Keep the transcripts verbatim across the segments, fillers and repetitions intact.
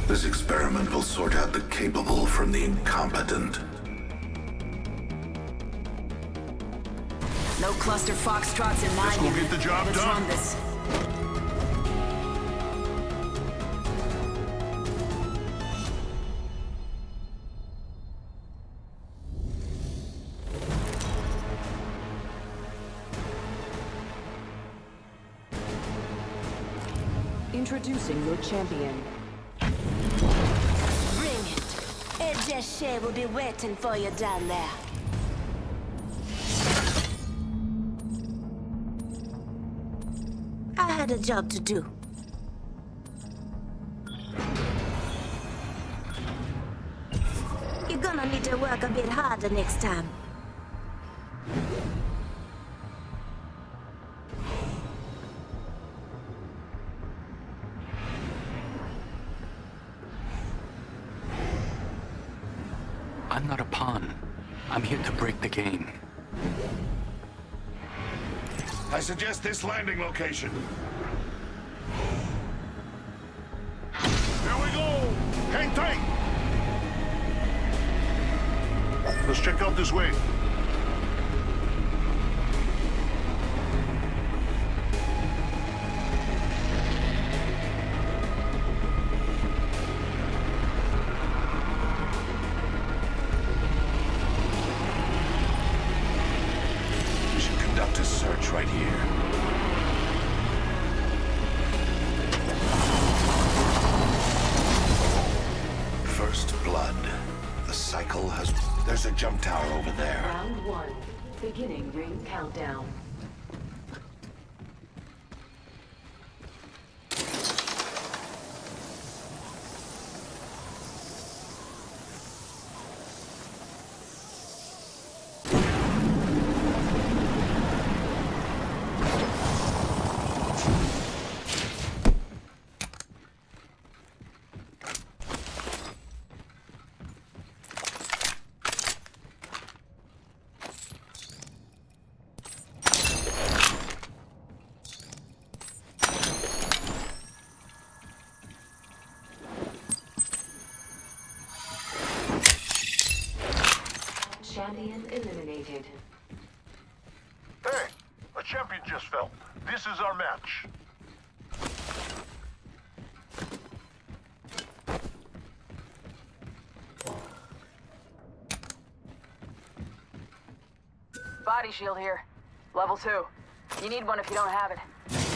This experiment will sort out the capable from the incompetent. No cluster foxtrots in my Let's go unit. get the job Let's done. run this. Introducing your champion. Bring it. Ejeshe will be waiting for you down there. I had a job to do. You're gonna need to work a bit harder next time. I'm not a pawn. I'm here to break the game. I suggest this landing location. Here we go! Hang tight! Let's check out this way. We should conduct a search right here. First blood. The cycle has... There's a jump tower over there. Round one. Beginning ring countdown. Champion eliminated. Hey, a champion just fell. This is our match. Body shield here. Level two. You need one if you don't have it.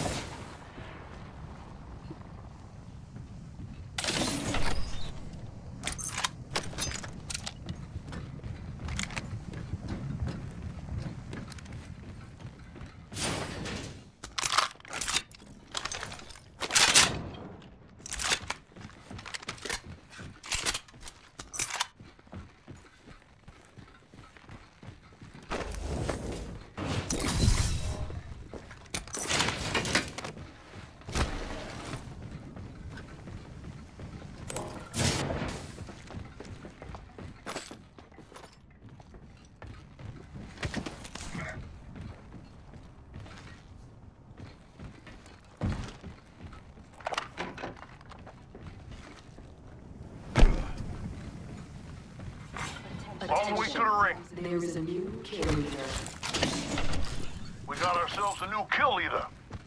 All the way to the ring. There is a new kill leader. We got ourselves a new kill leader.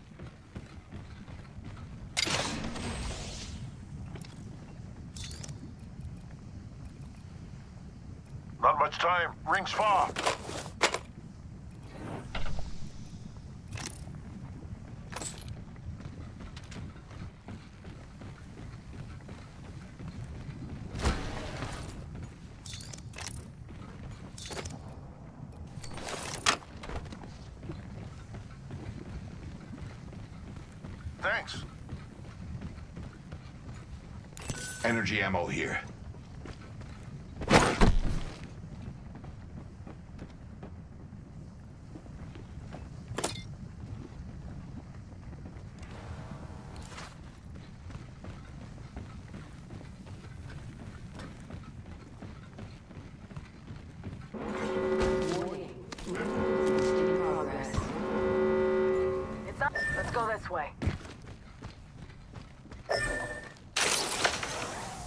Not much time. Ring's far. Thanks. Energy ammo here. Warning. In progress. It's up. Let's go this way.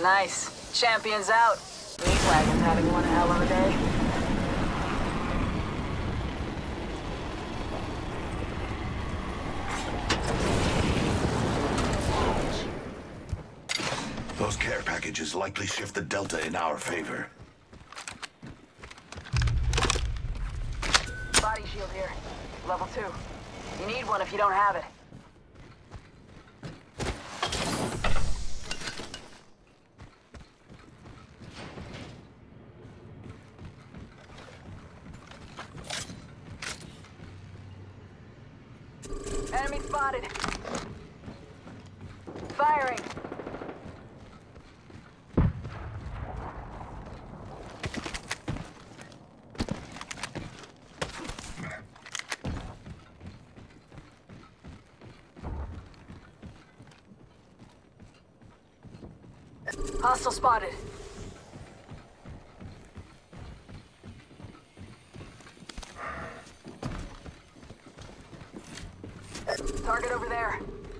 Nice. Champion's out. Meat wagon's having one hell of a day. Those care packages likely shift the delta in our favor. Body shield here. Level two. You need one if you don't have it. Enemy spotted. Firing. Hostile spotted. Target over there.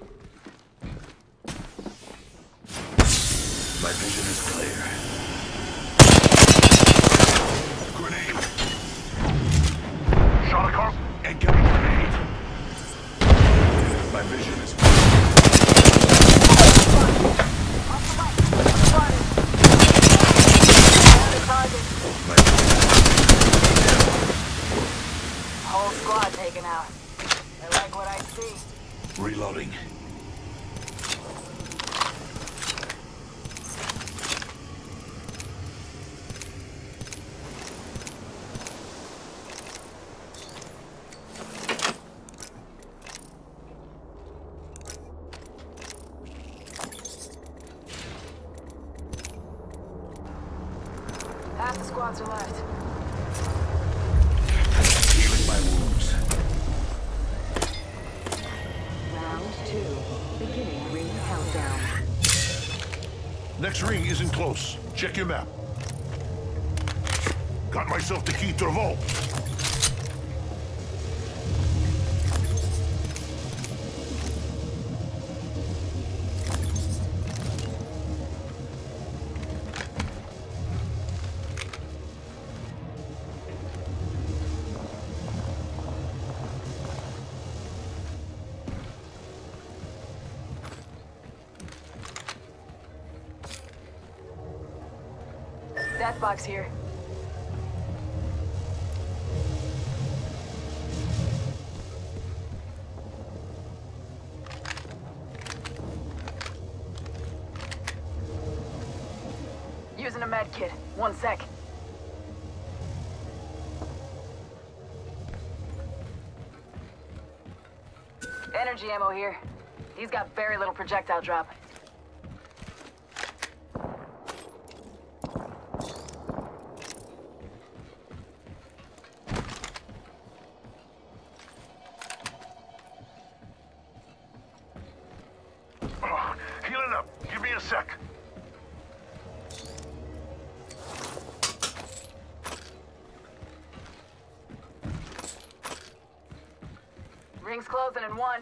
My vision is clear. Grenade! Shot a car. And get a grenade! My vision is clear. Spotted. Target. My vision Whole squad taken out. I like what I see. Reloading. Half the squads are left. Healing my wounds. Round two. Beginning ring countdown. Next ring isn't close. Check your map. Got myself the key to the vault. Death box here. Using a med kit. One sec. Energy ammo here. He's got very little projectile drop. Ugh, healing up. Give me a sec. Ring's closing in one.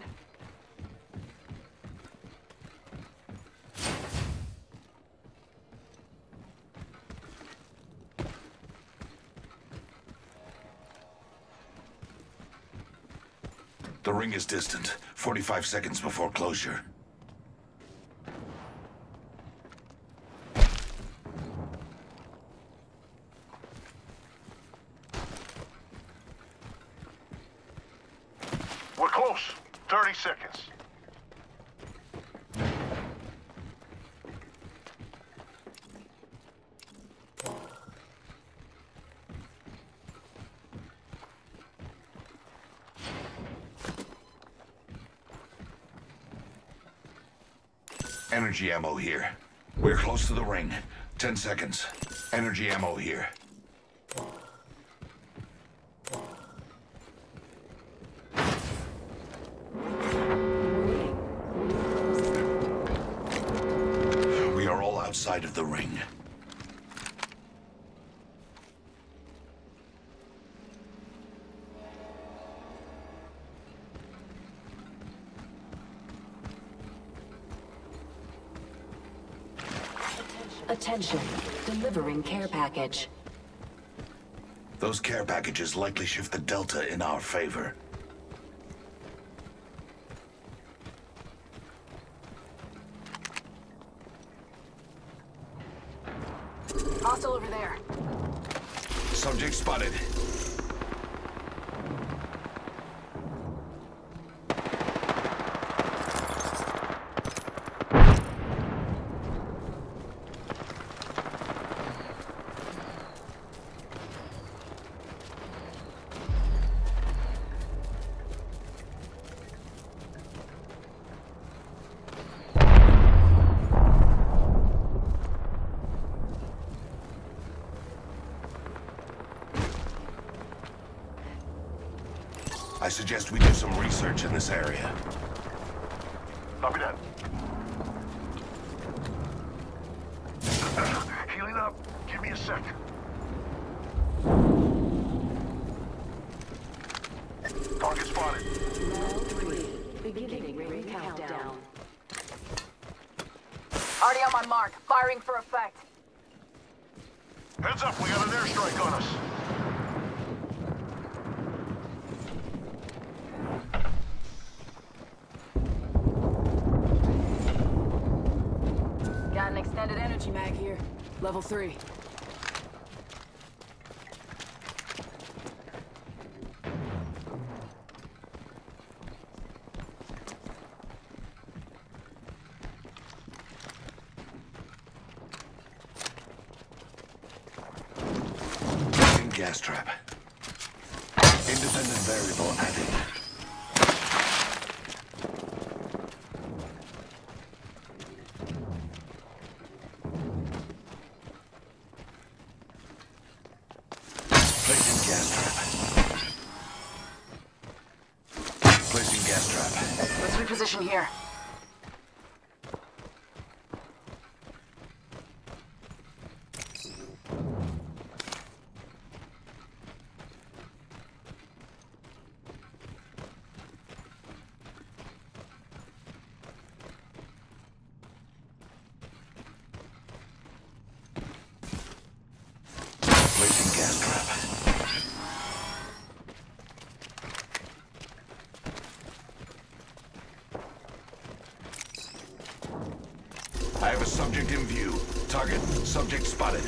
The ring is distant. forty-five seconds before closure. We're close. thirty seconds. Energy ammo here. We're close to the ring. Ten seconds. Energy ammo here. We are all outside of the ring. Attention. Attention, delivering care package. Those care packages likely shift the Delta in our favor. Hostile over there. Subject spotted. I suggest we do some research in this area. Copy that. Healing up. Give me a sec. Target spotted. Round three, beginning ring countdown. Already on my mark. Firing for effect. Heads up, we got an airstrike on us. Got an extended energy mag here. Level three. Gas trap. Independent variable added. Placing gas trap. Placing gas trap. Let's reposition here. Placing gas trap. I have a subject in view. Target, subject spotted.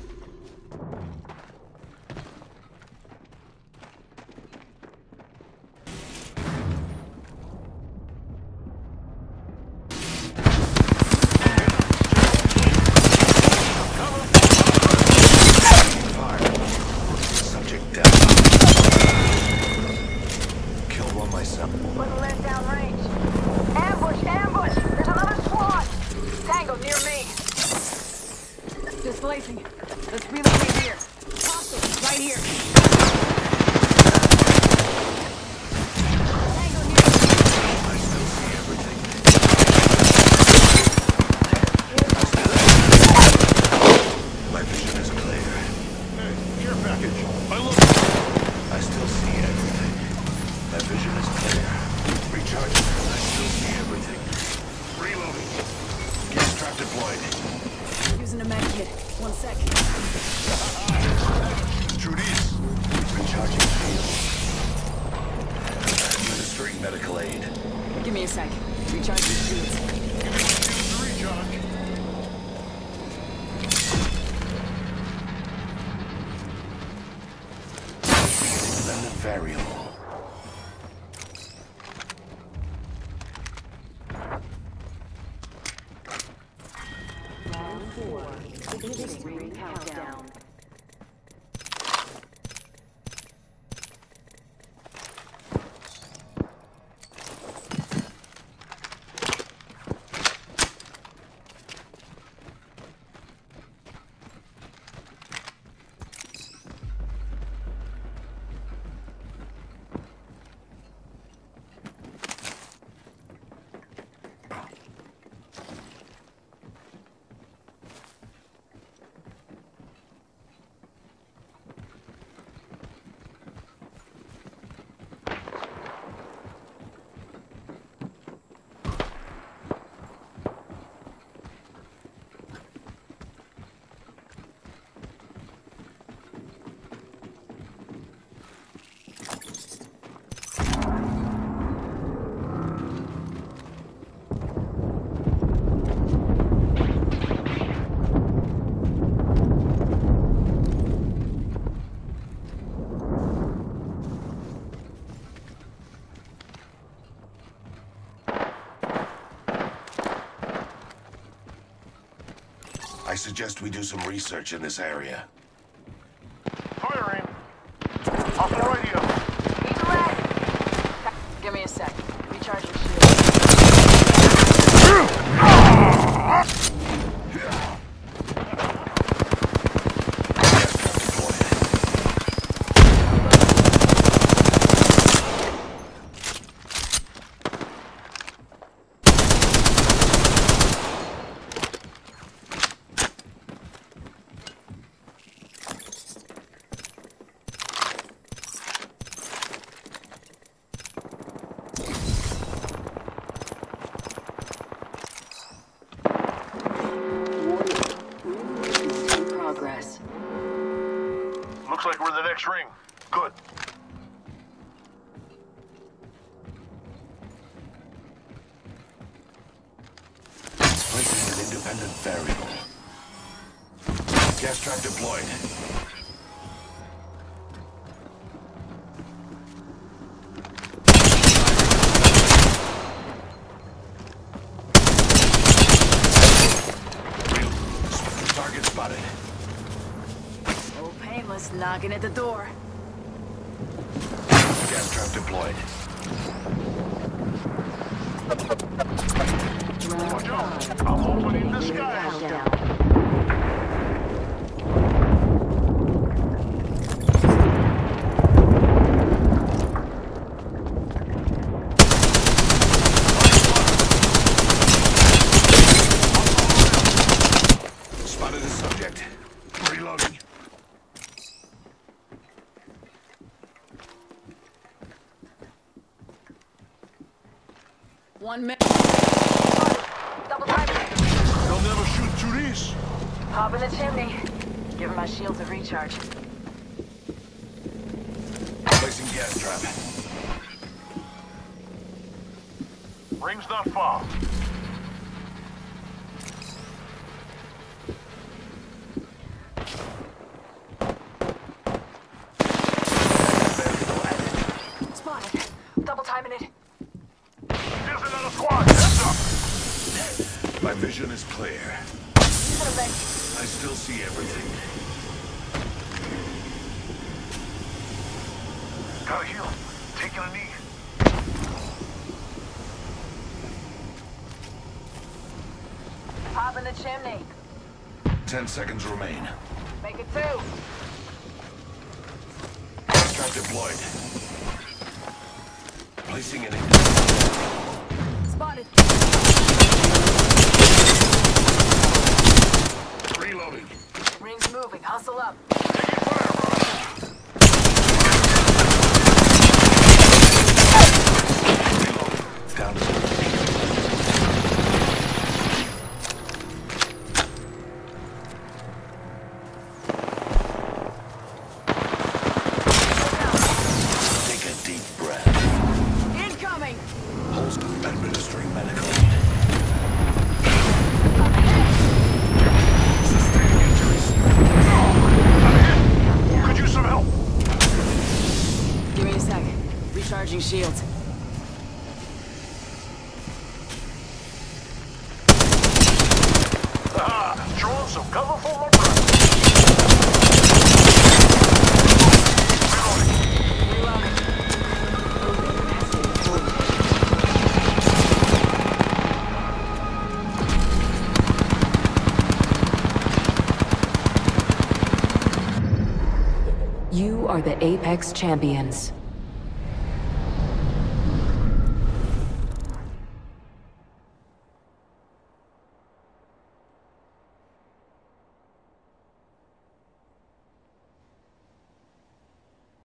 Put the lens down range. Ambush! Ambush! There's another squad! Tango near me. Displacing. Let's relocate here. Caustic, right here. Tango near me. I still see everything. My vision is clear. Hey, care package. I look. I still see everything. My vision is clear. Recharging. I still see everything. Reloading. Gas trap deployed. Using a med kit. One sec. True these. Recharging shield. Administering medical aid. Give me a sec. Recharge these shields. Recharge. Independent variable. Round four, beginning ring countdown. suggest we do some research in this area. Firing. Off the radio. He's red. Give me a sec. Recharge your shield. Looks like we're in the next ring. Good. Placing an independent variable. Gas trap deployed. Target spotted. Old Painless knocking at the door. Gas trap deployed. Watch out. I'm opening the skies. Spotted the subject. Reloading. One minute. Double time. They'll never shoot through these. Hop in the chimney. Give him my shield to recharge. Placing gas trap. Ring's not far. Spotted. Double timing it. There's another squad. Heads up. My vision is clear. Use an event. I still see everything. Gotta heal. Taking a knee. Hop in the chimney. Ten seconds remain. Make it two. Gas trap deployed. Placing it in. Spotted. Reloading. Ring's moving. Hustle up. Taking fire, brother. Down to zero. Take a deep breath. Incoming. Pulse administering medical aid. Sustaining injuries. Could use some help. Give me a sec. Recharging shields. Ah, throwing some cover for my brother. Reloading. You are the Apex Champions.